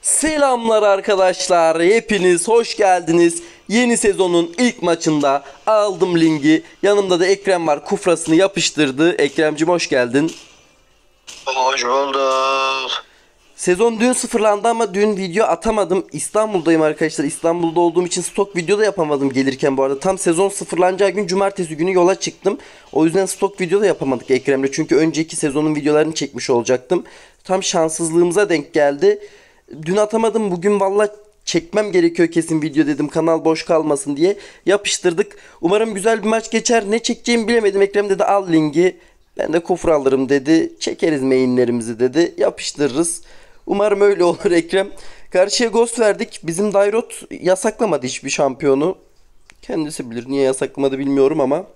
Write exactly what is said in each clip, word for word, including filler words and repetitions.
Selamlar arkadaşlar, hepiniz hoş geldiniz. Yeni sezonun ilk maçında aldım lingi. Yanımda da Ekrem var, kufrasını yapıştırdı. Ekremcim hoş geldin. Hoş bulduk. Sezon dün sıfırlandı ama dün video atamadım. İstanbul'dayım arkadaşlar. İstanbul'da olduğum için stok video da yapamadım gelirken bu arada. Tam sezon sıfırlanacağı gün cumartesi günü yola çıktım. O yüzden stok video da yapamadık Ekrem'le. Çünkü önceki sezonun videolarını çekmiş olacaktım. Tam şanssızlığımıza denk geldi. Dün atamadım, bugün valla çekmem gerekiyor kesin video dedim, kanal boş kalmasın diye yapıştırdık. Umarım güzel bir maç geçer. Ne çekeceğimi bilemedim. Ekrem dedi al lingi, ben de kufra alırım dedi, çekeriz mainlerimizi dedi, yapıştırırız. Umarım öyle olur Ekrem. Karşıya Ghost verdik. Bizim Dairot yasaklamadı hiçbir şampiyonu. Kendisi bilir niye yasaklamadı bilmiyorum ama.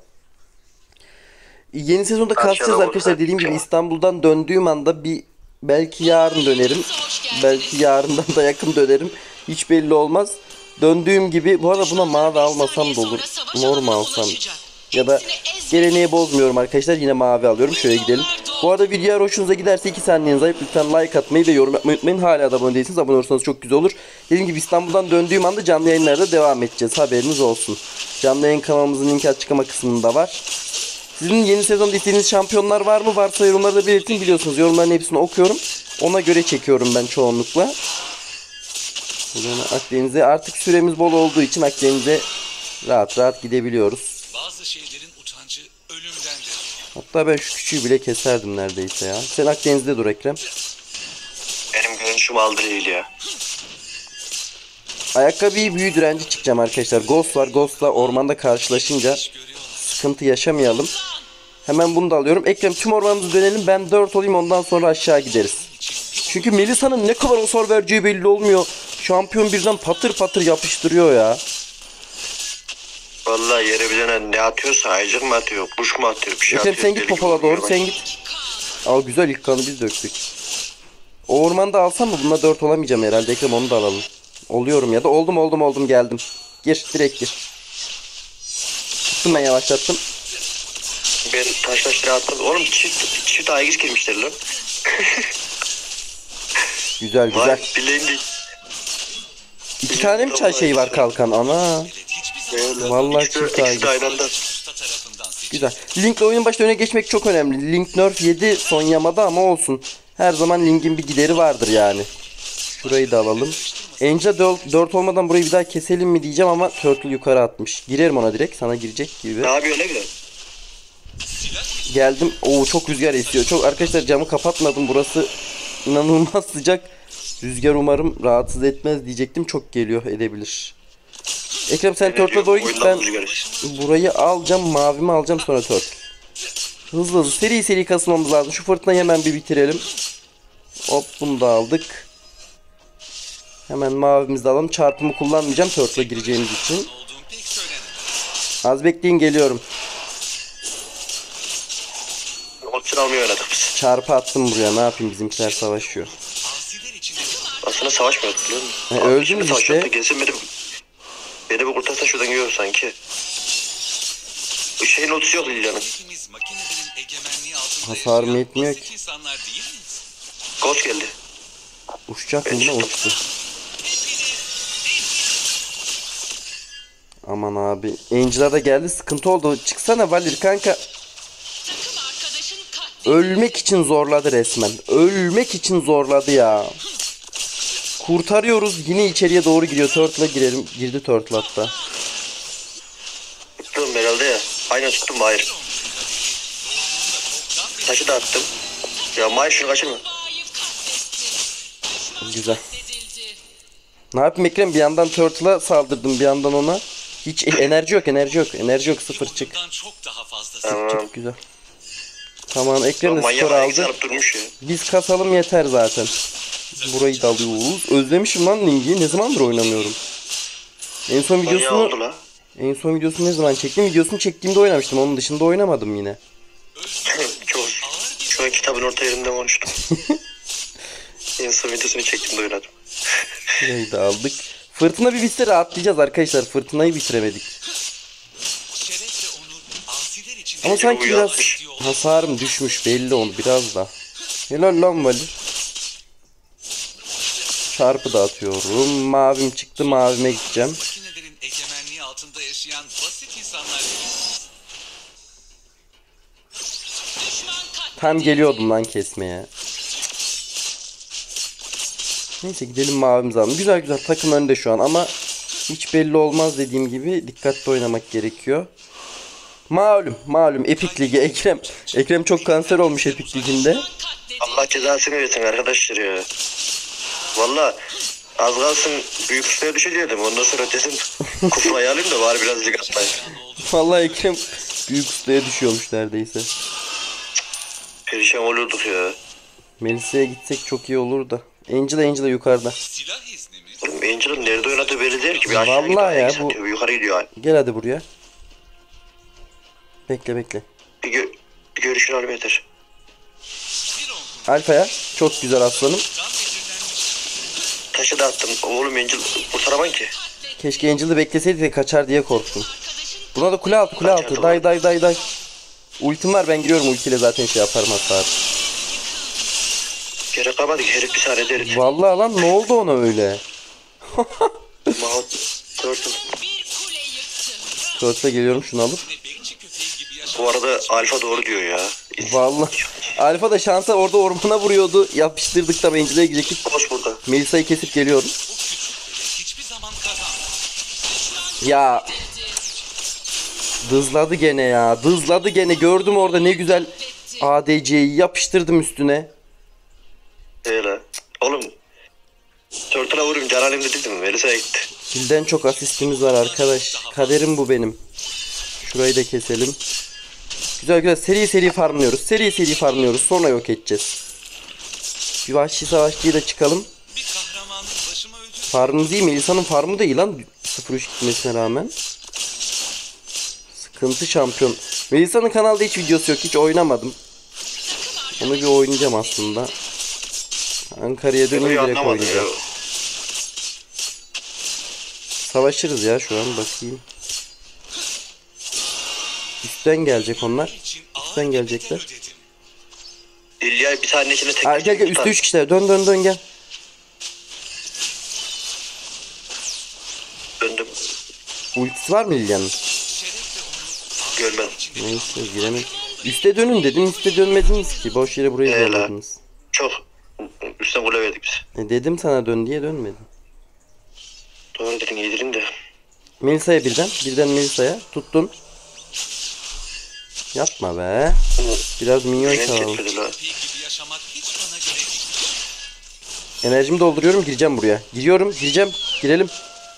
Yeni sezonda kasacağız arkadaşlar. Dediğim gibi İstanbul'dan döndüğüm anda bir belki yarın dönerim. Belki yarından da yakın dönerim. Hiç belli olmaz. Döndüğüm gibi, bu arada buna mavi almasam da olur. Mor mu alsam? Ya da geleneği bozmuyorum arkadaşlar. Yine mavi alıyorum. Şöyle gidelim. Bu arada video hoşunuza giderse iki saniyeniz ayıp. Lütfen like atmayı ve yorum yapmayı unutmayın. Hala da abone değilsiniz. Abone olursanız çok güzel olur. Dediğim gibi İstanbul'dan döndüğüm anda canlı yayınlarda devam edeceğiz. Haberiniz olsun. Canlı yayın kanalımızın linki açıklama kısmında var. Sizin yeni sezonda istediğiniz şampiyonlar var mı? Varsa yorumlarda belirtin. Biliyorsunuz yorumların hepsini okuyorum. Ona göre çekiyorum ben çoğunlukla. Buradan Akdeniz'e artık süremiz bol olduğu için Akdeniz'e rahat rahat gidebiliyoruz. Bazı şeylerin utancı ölümdendir. Hatta ben şu küçüğü bile keserdim neredeyse ya. Sen Akdeniz'de dur Ekrem. Benim görünüşüm aldı değil ya. Ayakkabıyı büyü direnci çıkacağım arkadaşlar. Ghost var. Ghost'la ormanda karşılaşınca sıkıntı yaşamayalım. Hemen bunu da alıyorum. Ekrem tüm ormanımızı dönelim. Ben dört olayım, ondan sonra aşağı gideriz. Çünkü Melisa'nın ne kadar hasar vereceği belli olmuyor. Şampiyon birden patır patır yapıştırıyor ya. Vallahi yere bir tane ne atıyorsa ayıcık mı atıyor, kuş mu atıyor, bir şey Ekrem atıyor. sen git popola doğru, sen git. Al güzel, ilk kanı biz döktük. O ormanda alsam mı? Bununla dört olamayacağım herhalde Ekrem, onu da alalım. Oluyorum ya da oldum oldum oldum geldim. Gir direkt gir. Tuttum ben, yavaşlattım. Ben taş taşları attım. Oğlum çift, çift aygız girmişler lan. Güzel güzel. Vay bileğim değil. İki tane mi çay şeyi var kalkan? Ana. Vallahi İkisi- çift ikisi aygız. de aynı anda. Usta tarafından seçilir. Güzel. Link'le oyun başta öne geçmek çok önemli. Link nerf yedi son yamada ama olsun. Her zaman Link'in bir gideri vardır yani. Şurayı da alalım. Angel dört olmadan burayı bir daha keselim mi diyeceğim ama Turtle yukarı atmış. Girerim ona direkt. Sana girecek gibi. Ne yapıyor ne güzel. Geldim. Oo çok rüzgar esiyor. Çok arkadaşlar, camı kapatmadım. Burası inanılmaz sıcak. Rüzgar umarım rahatsız etmez diyecektim. Çok geliyor, edebilir. Ekrem sen Turtle'a doğru git, ben burayı alacağım, mavimi alacağım, sonra Turtle. Hızlı hızlı seri seri kasmamız lazım. Şu fırtınayı hemen bir bitirelim. Hop, bunu da aldık. Hemen mavimizi de alalım. Çarpımı kullanmayacağım Turtle'a gireceğimiz için. Olduğum pek söylenemez. Az bekleyin, geliyorum. Opsiyon almıyor oynadık biz. Çarpı attım buraya, ne yapayım, bizimkiler savaşıyor. Asiler içinde Aslında savaşmıyorduk biliyor musun? He, Abi öldünüz şimdi işte. savaşıyorduk, gelsin beni, beni bir kurtarsa şuradan yiyor sanki. Bu şeyin ultisi yok Lilia'nın. hepimiz makinelerin egemenliği altında Hasarım yaşayan yetmiyor basit ki. insanlar değil miyiz? Ghost geldi. Uçacak mı? Ne uçtu? Aman abi. Angel'a da geldi. Sıkıntı oldu. Çıksana Valir kanka. Ölmek için zorladı resmen. Ölmek için zorladı ya. Kurtarıyoruz. Yine içeriye doğru gidiyor. Turtle'a girelim. Girdi Turtle hatta. Tuttum herhalde ya. Aynen tuttum mu? Hayır. Taşı da attım. Ya Mahir şunu kaçırma. Güzel. Ne yapayım Ekrem? Bir yandan Turtle'a saldırdım. Bir yandan ona. Hiç enerji yok. Enerji yok. Enerji yok. Sıfır çık. Bundan çok daha fazlası. Tamam. Çık güzel. Tamam, Ekrem de skor Manyak ayak aldı. sarıp durmuş ya. Biz kasalım yeter zaten. Burayı da alıyoruz. Özlemişim lan Ling'i. Ne zamandır oynamıyorum. En son Manyak videosunu oldu la. en son videosunu ne zaman çektim? Videosunu çektiğimde oynamıştım. Onun dışında oynamadım yine. Çok. Şu an kitabın orta yerinde konuştum. En son videosunu çektiğimde oynadım. Burayı da aldık. Fırtına bir bitse rahatlayacağız arkadaşlar. Fırtınayı bitiremedik. Şeref ve onur asiler içinde Ama sanki biraz uyatmış. hasarım düşmüş belli, onu biraz da. Helal lan Valir. Çarpı da atıyorum. Mavim çıktı. Mavime gideceğim. Makinelerin egemenliği altında yaşayan basit insanlar gibi. Tam geliyordum lan kesmeye. Neyse gidelim mavimizi alalım. Güzel güzel takım önde şu an ama hiç belli olmaz dediğim gibi dikkatli oynamak gerekiyor. Malum malum Epic Ligi Ekrem. Ekrem çok kanser olmuş Epic Ligi'nde. Allah cezasını versin arkadaşlar ya. Valla az kalsın büyük ustaya düşecektim. Ondan sonra dedim kuflayı alayım da bari biraz lig atmayın. Vallahi Ekrem büyük ustaya düşüyormuş neredeyse. Perişan olurduk ya. Melisa'ya gitsek çok iyi olur da. Angela Angela yukarıda. Silah izni mi? Oğlum Angel'ın nerede oynadığı belli değil ki. Bir aşağı Vallahi gidiyor, ya, ayak bu- satıyor, bir yukarı gidiyor hani. Gel hadi buraya. Bekle bekle. Bir, gö bir görüşünü alayım yeter. Bir ongun Alfa'ya. Çok güzel aslanım. belirlenmiş. Taşı da attım. Oğlum Angel kurtaramam ki. Keşke Angel'ı bekleseydi de kaçar diye korktum. Buna da kule altı kule altı. Day day day day. Ultim var, ben giriyorum ultiyle zaten şey yaparım hasar. Gerek kalmadı ki herif bir saniye deriz. Vallahi lan ne oldu ona öyle? Mahmut Turtle. Turtle'a geliyorum şunu alıp. Ne bekçi köpeği gibi yaşayan Bu arada Alfa doğru diyor ya. Vallahi. Alfa da şansa orada ormana vuruyordu. Yapıştırdık da Angela'ya gidecektik. Koş burada. Melisa'yı kesip geliyorum. hiçbir zaman kazanmaz. Ya. Dızladı gene ya. Dızladı gene. Gördüm orada ne güzel A D C'yi yapıştırdım üstüne. Öyle. Oğlum Turtle'a vurayım Canalim dedim mi? Melisa'ya gitti. Kilden çok asistimiz var arkadaş. Kaderim bu benim. Şurayı da keselim. Güzel güzel seri seri farmlıyoruz. Seri seri farmlıyoruz. Sonra yok edeceğiz. Bir vahşi savaşçıyı da çıkalım. Bir kahramanın başıma ödül. Farmımız iyi. Melisa'nın farmı da iyi lan. sıfır üç gitmesine rağmen. Sıkıntı şampiyon. Melisa'nın kanalda hiç videosu yok. Hiç oynamadım. Onu bir oynayacağım aslında. Ankara'ya dönünce Burayı direkt anlamadım ya. oynayacağım. Savaşırız ya şu an bakayım. Üstten gelecek onlar. için Üstten ağır gelecekler. bedel ödedim. İlya bir saniye içinde tek Ha, gel gel üstte üç kişiler. Dön dön dön gel. döndüm. Ultisi var mı Lilian'ın? Şerefle onu Görmedim. Neyse giremedim. Üste dönün dedim. Üste dönmediniz ki. Boş yere burayı Ee, la. zorladınız. Çok üstten kule verdik biz. E, dedim sana dön diye dönmedin. Doğru dedin yedireyim de. Melisa'ya birden. Birden Melisa'ya. Tuttun. Yapma be. O Biraz minyon renk çalalım. yetmedi la. köpeği gibi yaşamak hiç bana göre değil. Enerjimi dolduruyorum. Gireceğim buraya. Giriyorum. Gireceğim. Girelim.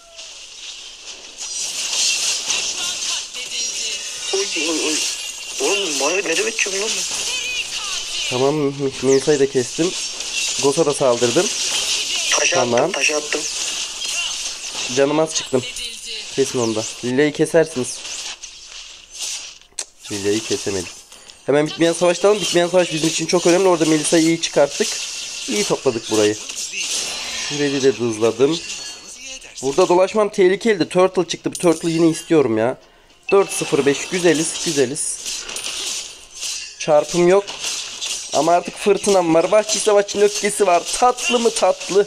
Oy oy oy. Oğlum bana ne demek ki lan? Tamam. Melisa'yı da kestim. Gos'a da saldırdım. Taşı Tamam. attım taşı attım. Canım az çıktım. Kesin onu da. Lilia'yı kesersiniz. Cık, Lilia'yı kesemedik. Hemen bitmeyen savaştan. Bitmeyen savaş bizim için çok önemli. Orada Melisa'yı iyi çıkarttık. İyi topladık burayı. Şurayı da hızladım. Burada dolaşmam tehlikeliydi. Turtle çıktı. Bu Turtle yine istiyorum ya. dört sıfır beş güzeliz. Güzeliz. Çarpım yok. Ama artık fırtınam var. Vahşi savaşçının öfkesi var. Tatlı mı tatlı.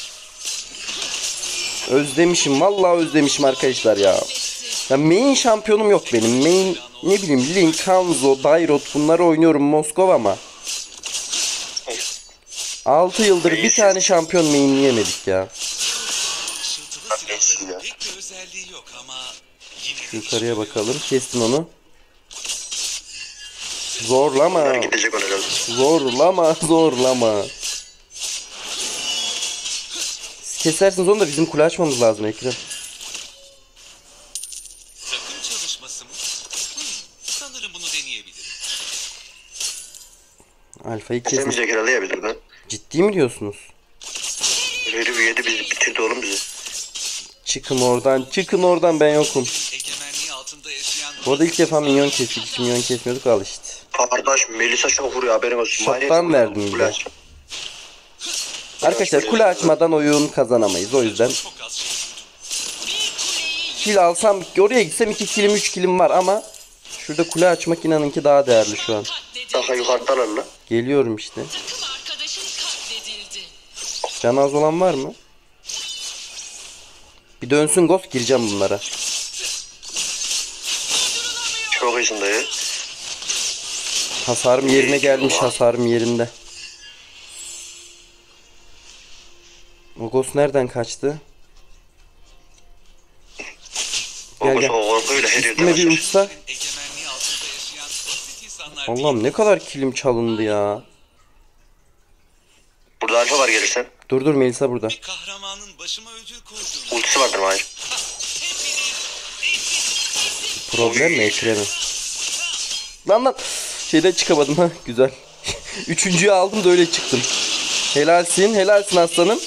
Özlemişim. Vallahi özlemişim arkadaşlar ya. Ya main şampiyonum yok benim. Main ne bileyim Link, Hanzo, Dairot bunları oynuyorum Moskova ama. altı yıldır bir tane şampiyon mainleyemedik ya. Işıltılı silahların pek bir özelliği yok ama yine de Yukarıya bakalım. Kestin onu. Zorlama. Bunlar gidecek ona lazım. Zorlama. Zorlama. Siz kesersiniz onu da bizim kule açmamız lazım Ekrem. takım çalışması mı? Hmm, sanırım bunu deneyebilirim. Alfa'yı kesin. Kesemeyecek herhalde ya bilir lan. Ciddi mi diyorsunuz? Böyle bir yedi bizi bitirdi oğlum bizi. Çıkın oradan. Çıkın oradan, ben yokum. Egemenliği altında yaşayan Bu arada ilk defa minyon kestik. Hiç minyon kesmiyorduk, al işte. Kardeş Melisa çok vuruyor haberin olsun. Şoktan Manyak verdim kule bir de. aç. Arkadaşlar kule açmadan oyun kazanamayız. O yüzden çok az şey duydum. kill alsam, oraya gitsem iki kilim üç kilim var ama şurada kule açmak inanın ki daha değerli şu an. Daha yukarıdalar lan. Geliyorum işte. Takım arkadaşın katledildi. Canı az olan var mı? Bir dönsün Ghost, gireceğim bunlara. Çok iyisin dayı. Hasarım yerine gelmiş, hasarım yerinde. O Ghost nereden kaçtı? Gel O gel. o korkuyla her yerde Üstüme bir başlar. uçsa. Egemenliği altında yaşayan basit insanlar Allah'ım ne kadar kilim çalındı ya. Burada alfa var gelirsen. Dur dur, Melisa burada. bir kahramanın başıma ödül koyduğunu. Ultisi vardır Mahir. Problem mi, Ekrem'im? Lan lan. Şeyden çıkamadım ha, güzel. Üçüncüyü aldım da öyle çıktım. Helalsin, helalsin aslanım.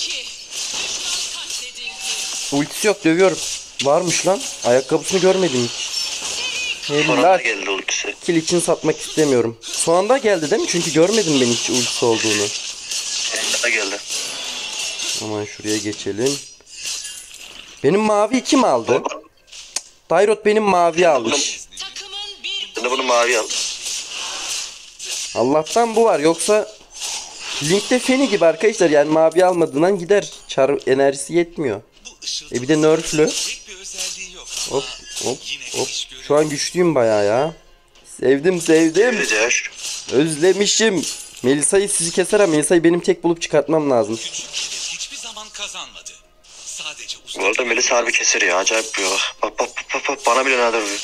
Ultisi yok, dövüyorum. Varmış lan. Ayakkabısını görmedim hiç. Sonunda Helal. geldi ultisi. Kill için satmak istemiyorum. Son anda geldi değil mi? Çünkü görmedim ben hiç ultisi olduğunu. Sonunda geldi. Aman şuraya geçelim. Benim mavi kim aldı? Dairot benim mavi almış. Ben de bunu mavi al. Allah'tan bu var, yoksa Link'te Feni gibi arkadaşlar, yani mavi almadığından gider. Çar enerjisi yetmiyor. Bu ışıltı E bir de nerflü. pek bir özelliği yok ama Hop hop yine hop. iş görüyor. Şu an güçlüyüm bayağı ya. Sevdim sevdim. Güzel. Özlemişim. Melisa'yı sizi keser ama Melisa'yı benim tek bulup çıkartmam lazım. Küçük hedef hiçbir zaman kazanmadı. Sadece usta. Bu arada Melis harbi keser ya. Acayip bir bak. Bak bak bak bak. Bana bile nadir vuruyor.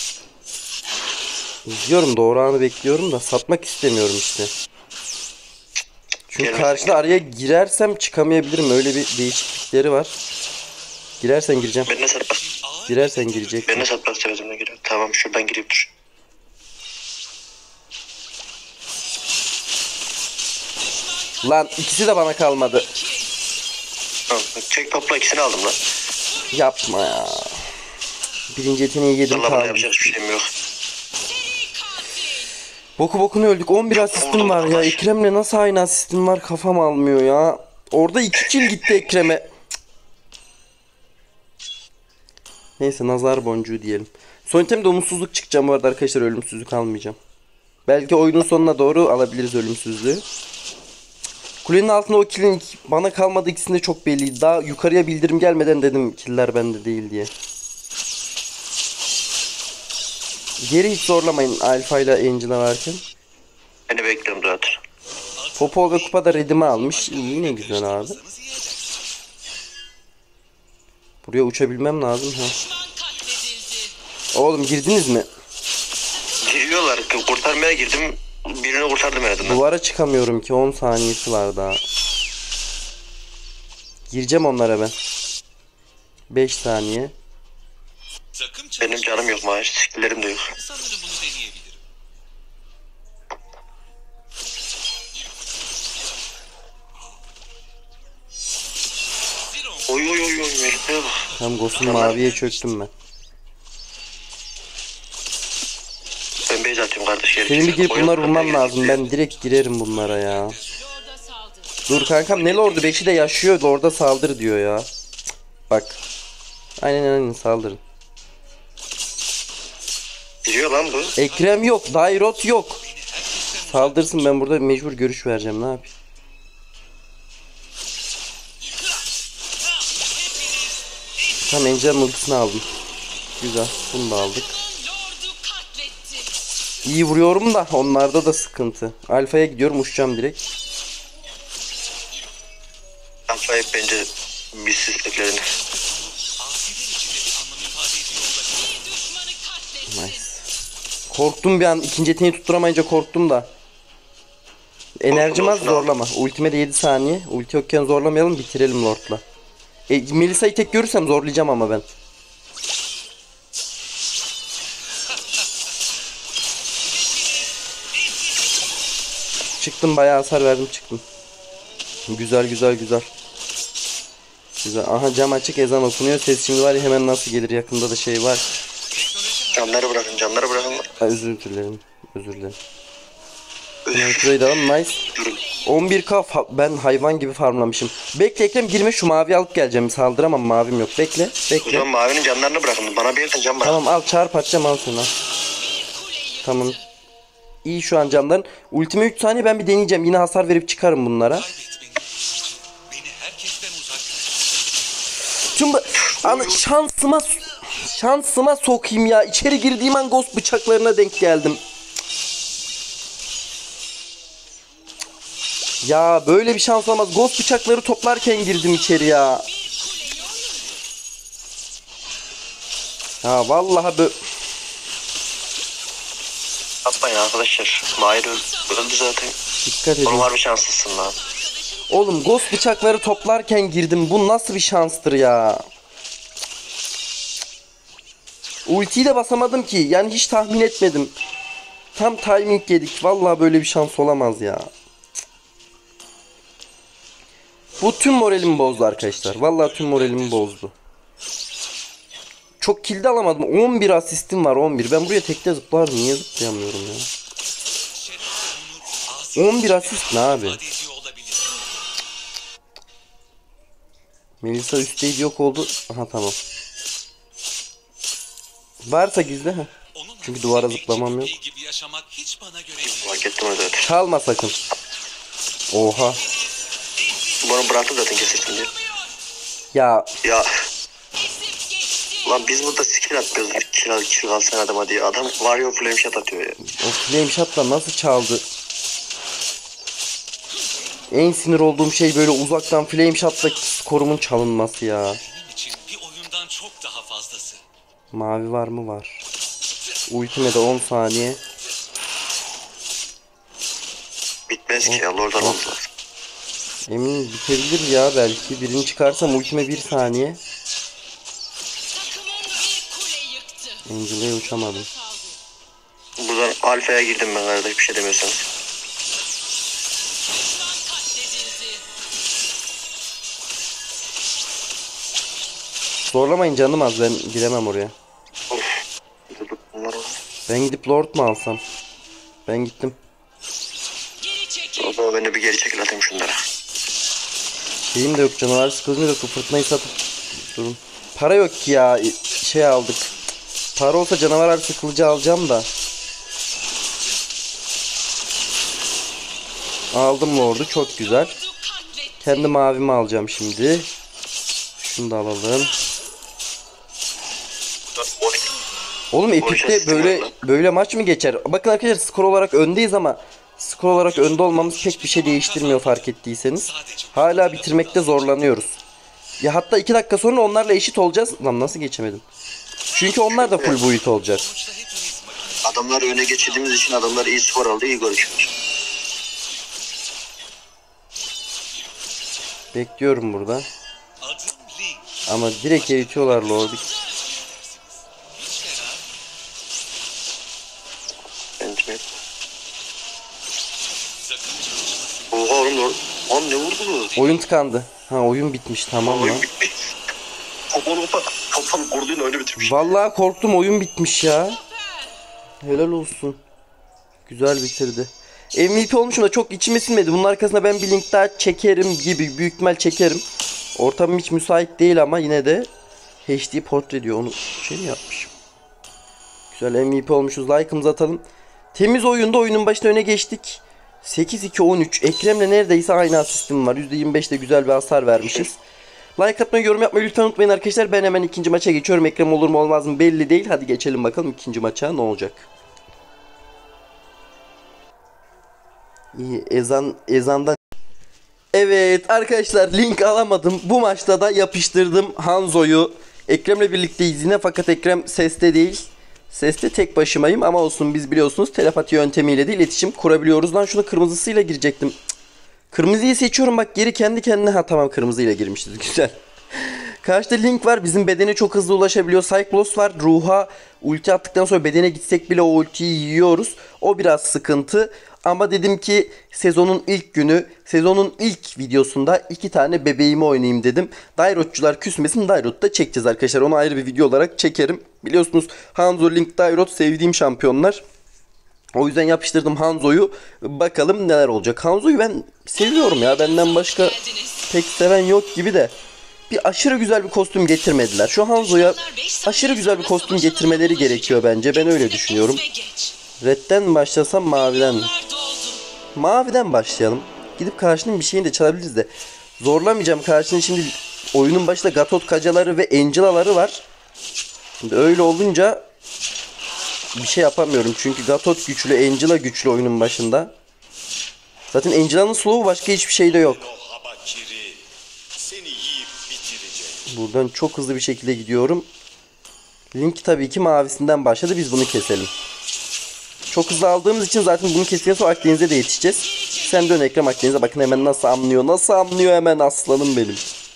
İzliyorum, doğru anı bekliyorum da satmak istemiyorum işte. Çünkü Gelmesin. karşıda araya girersem çıkamayabilirim. Öyle bir değişiklikleri var. Girersen gireceğim. Ben ne satmak? Girersen girecek. Ben ne satmak istemedim giriyor. Tamam şuradan gireyim dur. Lan ikisi de bana kalmadı. Tamam. Çek topla ikisini aldım lan. Yapma ya. Birinci yeteneği yedim Allah bana kaldı. yapacak hiçbir şeyim yok. Boku bokunu öldük. on bir asistim var ya. Ekrem'le nasıl aynı asistim var, kafam almıyor ya. Orada iki kill gitti Ekrem'e. Cık. Neyse, nazar boncuğu diyelim. Son itemde umutsuzluk çıkacağım bu arada arkadaşlar, ölümsüzlük almayacağım. Belki oyunun sonuna doğru alabiliriz ölümsüzlüğü. Kulenin altında o killin bana kalmadı, ikisinde çok belliydi. Daha yukarıya bildirim gelmeden dedim killer bende değil diye. Geri hiç zorlamayın Alpha ile Angela varken. Beni bekliyorum zaten. Popol ve Kupa da redimi almış. İyi, ne güzel abi. Buraya uçabilmem lazım ha. Oğlum girdiniz mi? Giriyorlar. Kurtarmaya girdim. Birini kurtardım en azından. Duvara çıkamıyorum ki, on saniyesi var daha. Gireceğim onlara ben. beş saniye. Takım Benim çalışması- canım yok maaş. Skillerim de yok. Sanırım bunu deneyebilirim. Zero. Oy oy oy oy. Melih'e bak. Tam Ghost'un maviye çöktüm ben. Ben base atıyorum kardeş. Geri Senin bir girip Oyun bunları vurman geri lazım. gitti. Ben direkt girerim bunlara ya. Dur kankam, ne lordu? beşi de yaşıyor. Lord'a saldır diyor ya. Cık, bak. Aynen aynen, saldırın. Giriyor lan bu. Ekrem yok. Dairot yok. Saldırsın, ben burada mecbur görüş vereceğim. Ne yapayım? Tamam, Angel multisini aldım. Güzel. Bunu da aldık. İyi vuruyorum da onlarda da sıkıntı. Alfa'ya gidiyorum, uçacağım direkt. Alfa'yı bence bizsiz teklerini. Asiler içinde bir anlam ifade ediyor olabilir. Nice. Korktum bir an, ikinci yeteneği tutturamayınca korktum da. Enerjim az, Olsun, olsun zorlama. Ultime de yedi saniye. Ulti yokken zorlamayalım, bitirelim Lord'la. E, Melisa'yı tek görürsem zorlayacağım ama ben. Çıktım, bayağı hasar verdim, çıktım. Güzel güzel güzel. Güzel. Aha, cam açık, ezan okunuyor. Ses şimdi var ya, hemen nasıl gelir, yakında da şey var. Camları bırakın camları bırakın. Ha, özür dilerim. Özür dilerim. Hemen şurayı da alalım, nice. Durun. on bir K fa- ben hayvan gibi farmlamışım. Bekle Ekrem, girme, şu mavi alıp geleceğim. Saldıramam, mavim yok. Bekle O bekle. zaman mavinin camlarını bırakın. Bana bir yerden cam bırak. Tamam, al çarp atacağım, al şunu. Tamam. İyi şu an camların. Ultime üç saniye, ben bir deneyeceğim. Yine hasar verip çıkarım bunlara. Kaybetmenin gücü beni Şunu da- Ana, şansıma şansıma sokayım ya. İçeri girdiğim an ghost bıçaklarına denk geldim. Ya böyle bir şans olmaz. Ghost bıçakları toplarken girdim içeri ya. Ha vallahi bö... Yapmayın arkadaşlar. Mahir öl- öldü zaten. Dikkat edin. Oğlum harbi şanslısın lan. Oğlum ghost bıçakları toplarken girdim. Bu nasıl bir şanstır ya? Ultiyi de basamadım ki. Yani hiç tahmin etmedim. Tam timing yedik. Vallahi böyle bir şans olamaz ya. Bu tüm moralimi bozdu arkadaşlar. Vallahi tüm moralimi bozdu. Çok kill de alamadım. on bir asistim var, on bir. Ben buraya tekte zıplardım. Niye zıplayamıyorum ya? on bir asist ne abi? Melisa üstteydi, yok oldu. Aha tamam. Varsa gizli ha. Çünkü duvara zıplamam yok. Fark ettim o zaten. Çalma sakın. Oha. Bunu bıraktım zaten kesersin diye. Ya Ya. Lan biz burada skill atmıyoruz. Kill al, kill alsan adama diye. Adam Wario flame shot atıyor ya. o flame shot'la nasıl çaldı? En sinir olduğum şey böyle uzaktan flame shot'la skorumun çalınması ya. Benim için bir oyundan çok daha fazlası. Mavi var mı? Var. Ultime de on saniye. Bitmez ki ya. Lord'dan olmaz. Emin bitebilir ya belki. Birini çıkarsam ultime bir saniye. Angela'ya uçamadım. Buradan alfaya girdim ben kardeş, bir şey demiyorsanız. Zorlamayın canım az, ben giremem oraya. Of. Bunlar o. Ben gidip Lord mu alsam? Ben gittim. O zaman ben de bir geri çekil atayım şunlara. Şeyim de yok, canavar sıkılınca yok. Bu fırtınayı satıp durun. Para yok ki ya. Şey aldık. Para olsa canavar sıkılıcı alacağım da. Aldım Lord'u, çok güzel. Kendi mavimi alacağım şimdi. Şunu da alalım. Oğlum Epic'te böyle böyle maç mı geçer? Bakın arkadaşlar, skor olarak öndeyiz ama skor olarak önde olmamız pek bir şey değiştirmiyor fark ettiyseniz. Hala bitirmekte zorlanıyoruz. Ya hatta iki dakika sonra onlarla eşit olacağız. Lan nasıl geçemedim? Çünkü onlar da full boyut olacak. Adamlar öne geçirdiğimiz için adamlar iyi skor aldı, iyi gol çıkmış. Bekliyorum burada. Adım Link. Ama direkt eritiyorlar Lord'u. Bence. Oha oğlum Lord. Lan ne vurdu bu? Oyun tıkandı. Ha oyun bitmiş, tamam lan. Oyun bitmiş. Kapalı kapalı. Kapalı vurduğuyla öyle bitirmiş. Vallahi korktum, oyun bitmiş ya. Helal olsun. Güzel bitirdi. M V P olmuşum da çok içime sinmedi. Bunun arkasında ben bir link daha çekerim gibi. Büyük ihtimal çekerim. Ortamım hiç müsait değil ama yine de H D portre diyor. Onu şey mi yapmışım? Güzel M V P olmuşuz. Like'ımızı atalım. Temiz oyunda oyunun başına öne geçtik. sekiz iki on üç. Ekrem'le neredeyse aynı asistim var. yüzde yirmi beşte güzel bir hasar vermişiz. Like atmayı, yorum yapmayı lütfen unutmayın arkadaşlar. Ben hemen ikinci maça geçiyorum. Ekrem olur mu olmaz mı belli değil. Hadi geçelim bakalım ikinci maça ne olacak. İyi, ezan ezandan. Evet arkadaşlar, link alamadım. Bu maçta da yapıştırdım Hanzo'yu. Ekrem'le birlikteyiz yine, fakat Ekrem seste değil. Seste tek başımayım ama olsun, biz biliyorsunuz telepati yöntemiyle de iletişim kurabiliyoruz. Lan şunu kırmızısıyla girecektim. Cık. Kırmızıyı seçiyorum bak, geri kendi kendine. Ha tamam, kırmızıyla girmişiz, güzel. Karşıda Link var, bizim bedene çok hızlı ulaşabiliyor. Cyclos var, ruha ulti attıktan sonra bedene gitsek bile o ultiyi yiyoruz. O biraz sıkıntı. Ama dedim ki sezonun ilk günü, sezonun ilk videosunda iki tane bebeğimi oynayayım dedim. Dairotçular küsmesin, Dairot da çekeceğiz arkadaşlar. Onu ayrı bir video olarak çekerim. Biliyorsunuz Hanzo, Link, Dairot sevdiğim şampiyonlar. O yüzden yapıştırdım Hanzo'yu. Bakalım neler olacak. Hanzo'yu ben seviyorum ya. Benden başka pek seven yok gibi de. Bir aşırı güzel bir kostüm getirmediler. Şu Hanzo'ya aşırı güzel bir kostüm getirmeleri gerekiyor bence. Ben öyle düşünüyorum. Red'den mi başlasam, maviden mi? Maviden başlayalım. Gidip karşının bir şeyini de çalabiliriz de. Zorlamayacağım karşının şimdi. oyunun başında Gatot Kacaları ve Angela'ları var. Şimdi öyle olunca bir şey yapamıyorum. Çünkü Gatot güçlü, Angela güçlü oyunun başında. Zaten Angela'nın slow'u başka hiçbir şeyde yok. Buradan çok hızlı bir şekilde gidiyorum. Link tabii ki mavisinden başladı. Biz bunu keselim. Çok hızlı aldığımız için zaten bunu kestikten sonra Akdeniz'e de yetişeceğiz. Sen dön Ekrem Akdeniz'e. Bakın hemen nasıl anlıyor. Nasıl anlıyor hemen aslanım benim.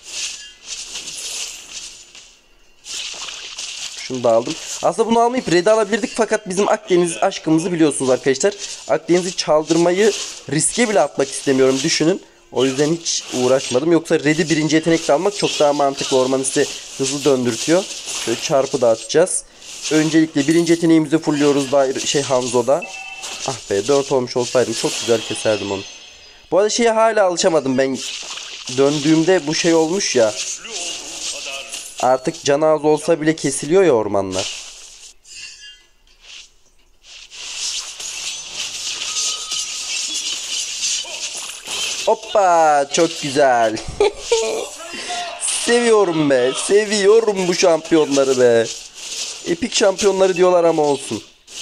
Şunu da aldım. Aslında bunu almayıp Red'i alabilirdik fakat bizim Akdeniz aşkımızı biliyorsunuz arkadaşlar. Akdeniz'i çaldırmayı riske bile atmak istemiyorum, düşünün. O yüzden hiç uğraşmadım. Yoksa Red'i birinci yetenekle almak çok daha mantıklı. Ormanist'i hızlı döndürtüyor. Şöyle çarpı da atacağız. Öncelikle birinci yeteneğimizi fulluyoruz da şey Hanzo'da. Ah be, dört olmuş olsaydım çok güzel keserdim onu. Bu arada şeye hala alışamadım ben. Döndüğümde bu şey olmuş ya. Artık canı az olsa bile kesiliyor ya ormanlar. Hoppa, çok güzel. Seviyorum be. Seviyorum bu şampiyonları be. Epik şampiyonları diyorlar ama olsun.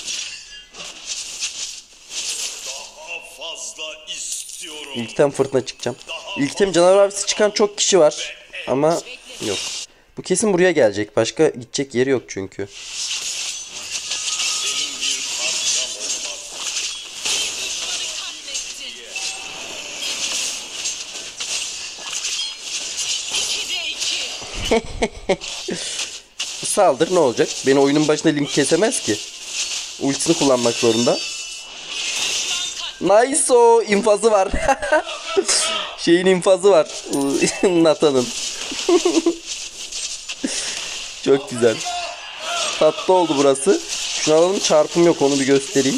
İlkten fırtına çıkacağım. İlkten canavar abisi çıkan çok kişi var. Ama yok. Bu kesin buraya gelecek. Başka gidecek yeri yok çünkü. Saldır, ne olacak? Beni oyunun başında Link kesemez ki. Ultisini kullanmak zorunda. Nice, o infazı var. Şeyin infazı var. Nathan'ın. Çok güzel. Tatlı oldu burası. Şunu alalım, çarpım yok, onu bir göstereyim.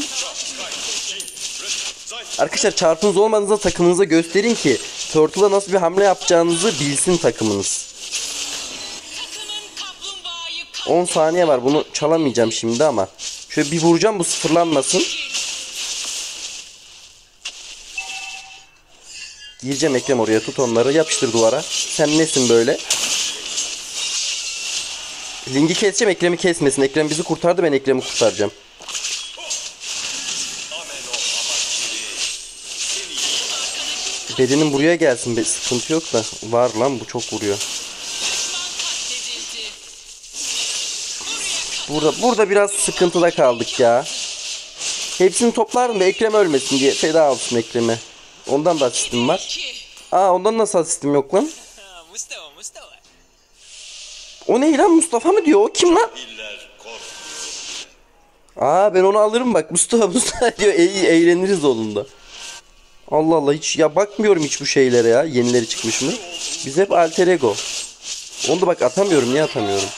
Arkadaşlar çarpınız olmadığınızda takımınıza gösterin ki Turtle'a nasıl bir hamle yapacağınızı bilsin takımınız. on saniye var, bunu çalamayacağım şimdi ama. Şöyle bir vuracağım, bu sıfırlanmasın. Gireceğim Ekrem oraya, tut onları, yapıştır duvara. Sen nesin böyle? Link'i keseceğim, Ekrem'i kesmesin. Ekrem bizi kurtardı, ben Ekrem'i kurtaracağım. Bedenin buraya gelsin, be, sıkıntı yok da. Var lan, bu çok vuruyor. Burada burada biraz sıkıntıda kaldık ya. Hepsini toplardım da Ekrem ölmesin diye, feda olsun Ekrem'e. Ondan da asistim var. Aa, ondan nasıl asistim yok lan? O ne lan, Mustafa mı diyor? O kim lan? Aa, ben onu alırım bak. Mustafa Mustafa diyor. İyi, eğleniriz onunla. Allah Allah, hiç ya bakmıyorum hiç bu şeylere ya. Yenileri çıkmış mı? Biz hep alter ego. Onu da bak atamıyorum. Niye atamıyorum?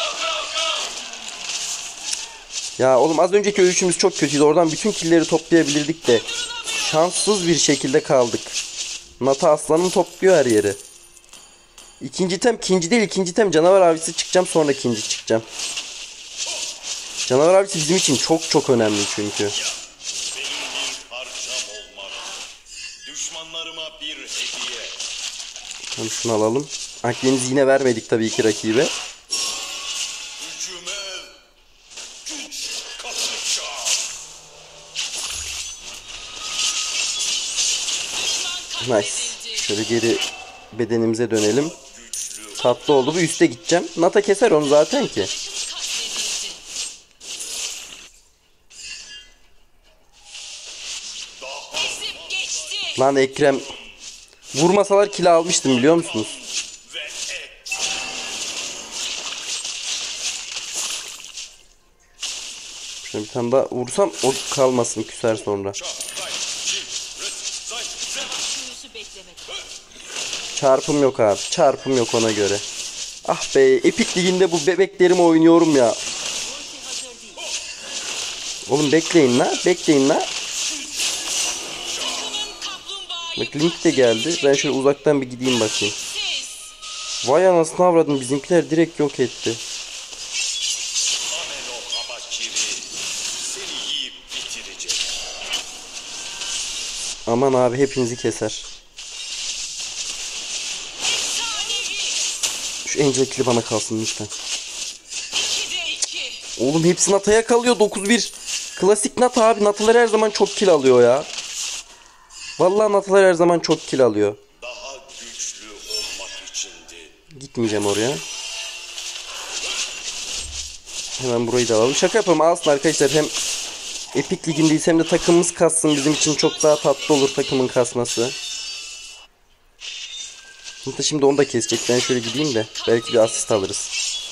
Ya oğlum, az önceki ölüşümüz çok kötüydü. Oradan bütün killleri toplayabilirdik de şanssız bir şekilde kaldık. Nata aslanım topluyor her yeri. İkinci tem, ikinci değil, ikinci tem canavar avcısı çıkacağım, sonra ikinci çıkacağım. Canavar avcısı bizim için çok çok önemli çünkü. Tamam, şunu alalım. Akdeniz'i yine vermedik tabii ki rakibe. Nice. Şöyle geri bedenimize dönelim. Tatlı oldu. Bu üste gideceğim. Nata keser onu zaten ki. Lan Ekrem. Vurmasalar kill almıştım, biliyor musunuz? Şöyle bir tane daha vursam o kalmasın, küser sonra. Çarpım yok abi. Çarpım yok ona göre. Ah be, Epic Ligi'nde bu bebeklerimi oynuyorum ya. Oğlum bekleyin la. Bekleyin la. Bak Link de geldi. Ben şöyle uzaktan bir gideyim bakayım. Vay anasını avradım. Bizimkiler direkt yok etti. Aman abi, hepinizi keser. Şu Angela kili bana kalsın lütfen. Oğlum hepsi Nata'ya kalıyor. dokuz bir. Klasik Nata abi. Nata'lar her zaman çok kill alıyor ya. Vallahi Nata'lar her zaman çok kill alıyor. Daha güçlü olmak içindi. Gitmeyeceğim oraya. Hemen burayı da alalım. Şaka yapalım. Alsın arkadaşlar. Hem Epic Ligi'ndeyiz hem de takımımız kassın. Bizim için çok daha tatlı olur takımın kasması. Şimdi onu da kesecek. Ben şöyle gideyim de belki bir asist alırız.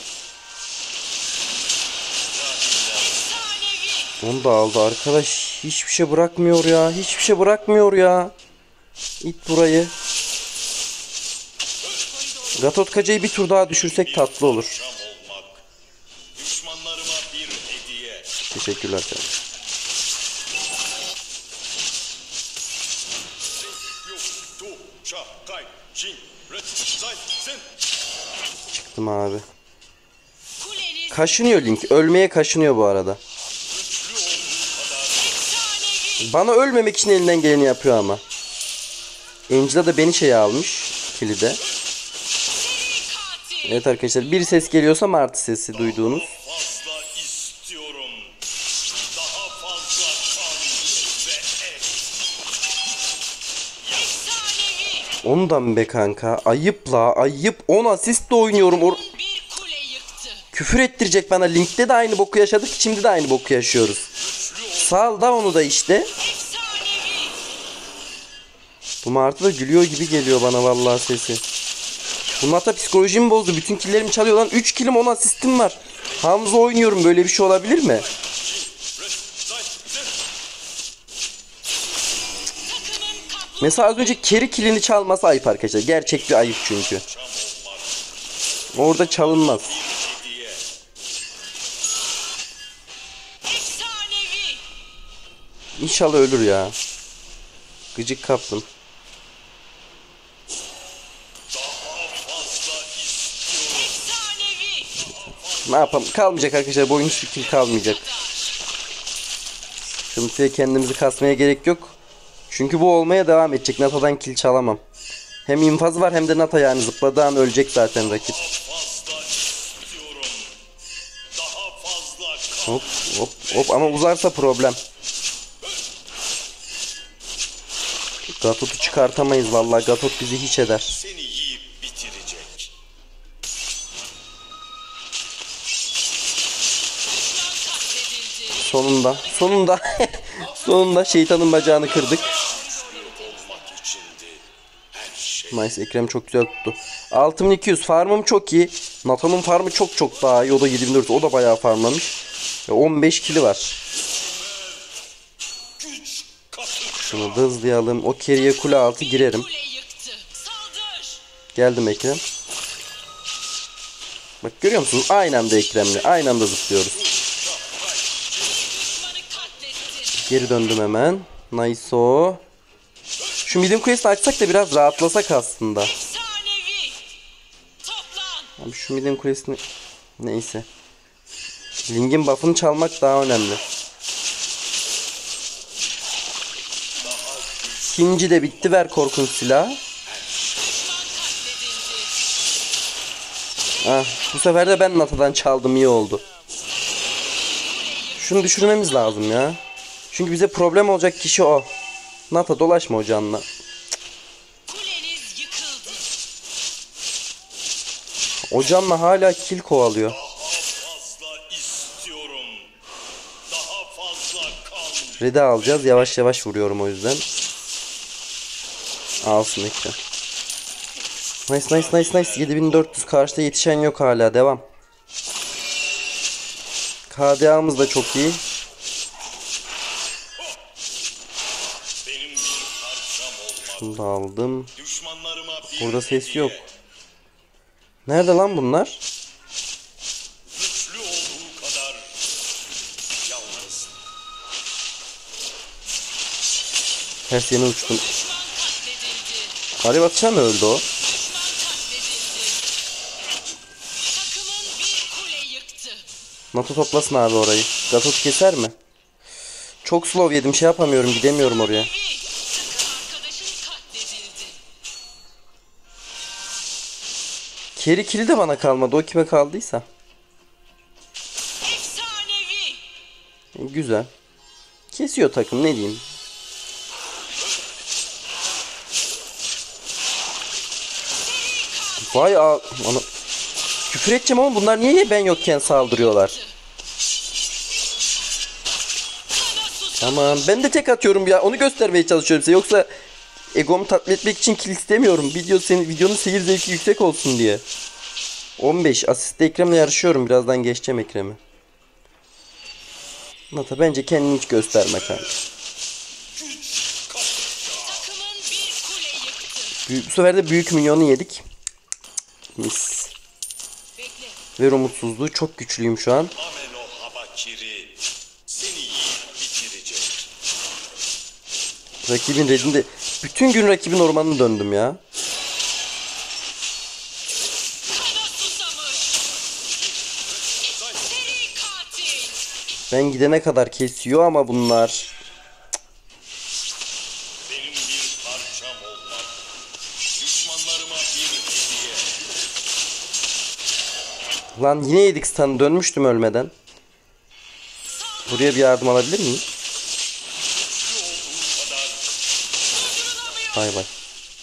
Onu da aldı arkadaş. Hiçbir şey bırakmıyor ya. Hiçbir şey bırakmıyor ya. İt burayı. Gatotkaca'yı bir tur daha düşürsek tatlı olur. Düşmanlarıma bir hediye. Teşekkürler canım. Çıktım abi. Kaşınıyor Link. Ölmeye kaşınıyor bu arada. Bana ölmemek için elinden geleni yapıyor ama. Angela da beni şeye almış. Kilide. Evet arkadaşlar, bir ses geliyorsa martı sesi duyduğunuz. Fazla istiyorum. Daha fazla kan ve et. Ondan be kanka. Ayıp la ayıp. on asistle oynuyorum. Or Küfür ettirecek bana. Link'te de aynı boku yaşadık. Şimdi de aynı boku yaşıyoruz. Sal da onu da işte. Bu martı da gülüyor gibi geliyor bana vallahi sesi. Bu Nata psikolojimi bozdu. Bütün killerimi çalıyor lan. üç killim on asistim var. Hamza oynuyorum. Böyle bir şey olabilir mi? Mesela az önce Kerry killini çalması ayıp arkadaşlar. Gerçek bir ayıp çünkü. Orada çalınmaz. İnşallah ölür ya. Gıcık kaptım. Ne yapalım? Kalmayacak arkadaşlar. Bu oyun hiçbir kill kalmayacak. Sıkıntıya kendimizi kasmaya gerek yok. Çünkü bu olmaya devam edecek. Nata'dan kill çalamam. Hem infaz var hem de Nata, yani zıpladığı an ölecek zaten rakip. Hop hop hop ama uzarsa problem. Gatot'u çıkartamayız vallahi. Gatot bizi hiç eder. Seni yiyip bitirecek. Sonunda. Sonunda. Sonunda şeytanın bacağını kırdık. Nice, Ekrem çok güzel tuttu. altı bin iki yüz farmım çok iyi. Nata'nın farmı çok çok daha iyi. O da yedi bin dört yüz. O da bayağı farmlamış. on beş kili var. Şunu da hızlayalım. O Kerry'e kule altı girerim. Geldim Ekrem. Bak görüyor musunuz? Aynı anda Ekrem'le. Aynı anda zıplıyoruz. Geri döndüm hemen. Nice o. Şu Medium Quest'i açsak da biraz rahatlasak aslında. Abi şu Medium Quest'ini... Neyse. Link'in buff'ını çalmak daha önemli. İkinci de bitti. Ver korkunç silahı. Ah, bu sefer de ben Nata'dan çaldım, iyi oldu. Şunu düşürmemiz lazım ya. Çünkü bize problem olacak kişi o. Nata dolaşma o canla. O canla hala kill kovalıyor. Red'i alacağız. Yavaş yavaş vuruyorum o yüzden. Alsın Ekrem. Nice nice nice nice. yedi bin dört yüz, karşıda yetişen yok hala. Devam. K D A'mız da çok iyi. Şunu da aldım. Burada ses yok. Nerede lan bunlar? Ters yana uçtum. Garip atışa mı öldü o? Nata toplasın abi orayı. Gatot keser mi? Çok slow yedim, şey yapamıyorum, gidemiyorum oraya. Carry kill'i de bana kalmadı. O kime kaldıysa. Efsanevi. Güzel. Kesiyor takım, ne diyeyim. Vay a... Ana... Küfür edeceğim ama bunlar niye ben yokken saldırıyorlar? Tamam, ben de tek atıyorum ya. Onu göstermeye çalışıyorum size. Yoksa egomu tatmin etmek için kill istemiyorum. Video senin videonun seyir zevki yüksek olsun diye. on beş asiste Ekrem'le yarışıyorum. Birazdan geçeceğim Ekrem'i. Nata bence kendini hiç gösterme kanka. Takımın bir kule yıktı. Büyük, bu sefer de büyük minyonu yedik. Mis. Bekle. Ver umutsuzluğu. Çok güçlüyüm şu an. Ameno Habakiri seni yiyip bitirecek. Rakibin redinde. Bütün gün rakibin ormanını döndüm ya. Kana susamış. Seri katil. Ben gidene kadar kesiyor ama bunlar. Benim bir parçam olmak. Düşmanlarıma bir hediye. Lan yine yedik stun'ı. Dönmüştüm ölmeden. Buraya bir yardım alabilir miyim? Bay bay.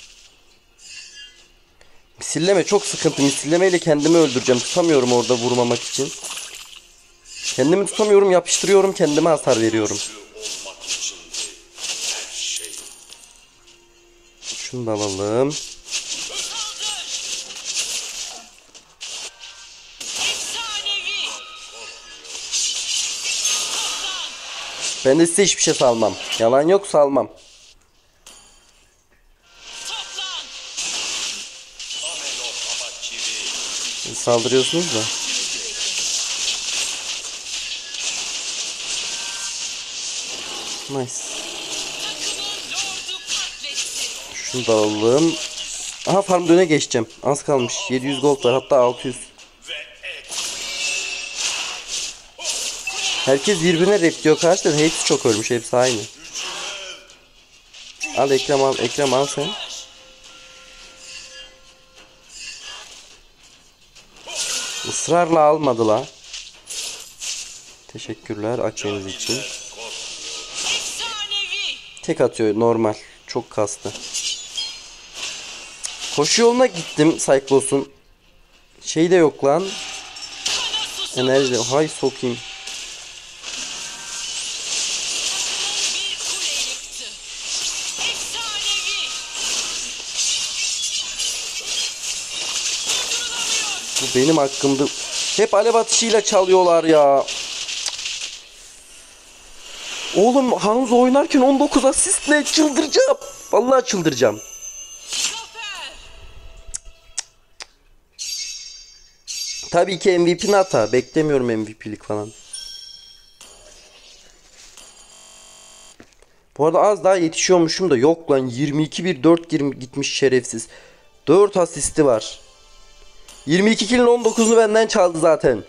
Misilleme çok sıkıntı. Misillemeyle kendimi öldüreceğim. Tutamıyorum orada vurmamak için. Kendimi tutamıyorum. Yapıştırıyorum. Kendime hasar veriyorum. Olmak içindi her şey. Şunu da alalım. Efsanevi. Ben de size hiçbir şey salmam. Yalan yok, salmam. Toplan. Ameno Habakiri Saldırıyorsunuz da. Nice. Takımın lordu katletsin. Şunu da alalım. Aha farm döne geçeceğim. Az kalmış. yedi yüz gold var, hatta altı yüz. ve et. Herkes birbirine rap diyor karşıda. Hepsi çok ölmüş. Hepsi aynı. Al Ekrem al. Ekrem al sen. Israrla almadı la. Teşekkürler Akdeniz için. Efsanevi. Tek atıyor normal. Çok kastı. Koşu yoluna gittim Cyclos'un. Şey de yok lan. Kana susamış. Enerji. Hay sokayım. Bir kule yıktı. Efsanevi. Durdurulamıyor. Bu benim hakkımdı. Hep alev atışıyla çalıyorlar ya. Oğlum Hanzo oynarken on dokuz asist ne? Çıldıracağım. Vallahi çıldıracağım. Zafer. Tabii ki M V P Nata. Beklemiyorum M V P'lik falan. Bu arada az daha yetişiyormuşum da yok lan. yirmi iki bir dört gitmiş şerefsiz. dört asisti var. yirmi iki kill'in on dokuzunu benden çaldı zaten.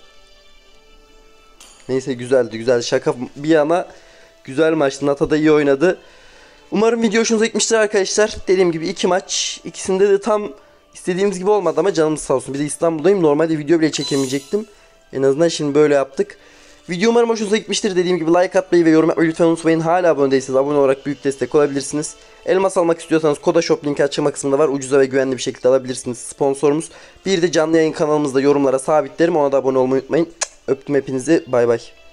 Neyse güzeldi güzel. Şaka bir yana güzel maçtı. Nata da iyi oynadı. Umarım video hoşunuza gitmiştir arkadaşlar. Dediğim gibi iki maç. İkisinde de tam istediğimiz gibi olmadı ama canımız sağ olsun. Bir de İstanbul'dayım. Normalde video bile çekemeyecektim. En azından şimdi böyle yaptık. Video umarım hoşunuza gitmiştir. Dediğim gibi like atmayı ve yorum yapmayı lütfen unutmayın. Hala abone değilseniz abone olarak büyük destek olabilirsiniz. Elmas almak istiyorsanız Koda Shop linki açıklama kısmında var. Ucuza ve güvenli bir şekilde alabilirsiniz. Sponsorumuz. Bir de canlı yayın kanalımızda yorumlara sabitlerim. Ona da abone olmayı unutmayın. Öptüm hepinizi. Bay bay.